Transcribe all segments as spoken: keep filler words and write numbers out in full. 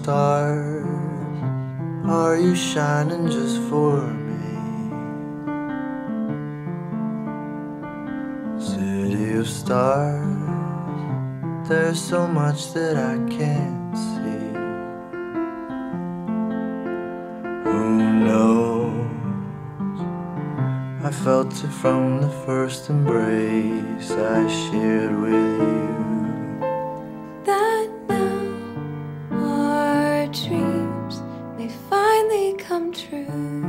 stars, are you shining just for me? City of stars, there's so much that I can't see. Who knows? I felt it from the first embrace I shared with you. That now our dreams may finally come true.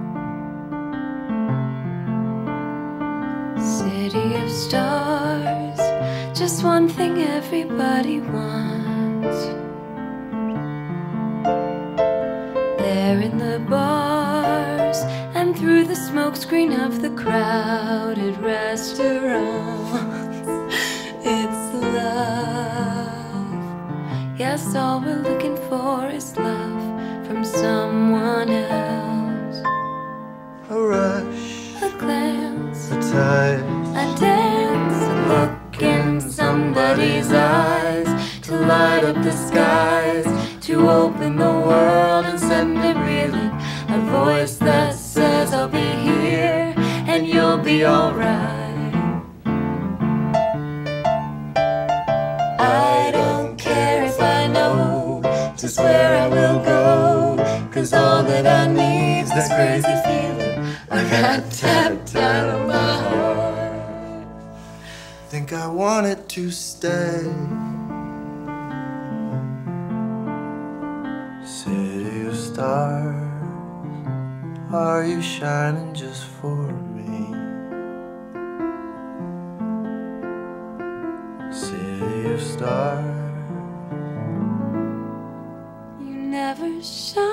City of stars, just one thing everybody wants. There in the bars and through the smokescreen of the crowded restaurants, it's love. Yes, all we're looking for is love from someone else. A rush, A glance, a touch, a dance, a look in somebody's eyes, to light up the skies, to open the world and send it reeling. A voice that says I'll be here and you'll be alright. I don't care if I know just where I will go, 'cause all that I need's this crazy feeling I got tapped out of my heart. think I want it to stay. City of stars, are you shining just for me? City of stars, You never shine.